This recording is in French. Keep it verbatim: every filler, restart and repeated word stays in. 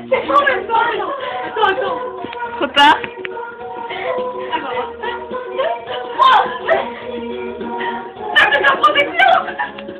C'est en même temps, alors. Attends, attends. Trop tard. Oh, ça, c'est ta protection.